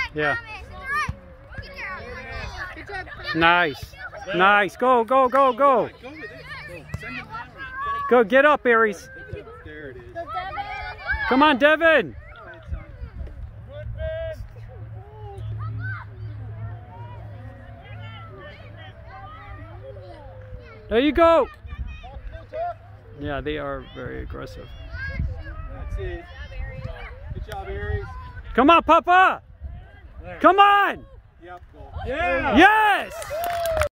Yeah. Nice. Nice. Go, go, go, go. Go, get up, Aries. There it is. Come on, Devin. There you go. Yeah, they are very aggressive. That's it. Good job, Aries. Come on, Papa. Come on. Yep, go. Yes.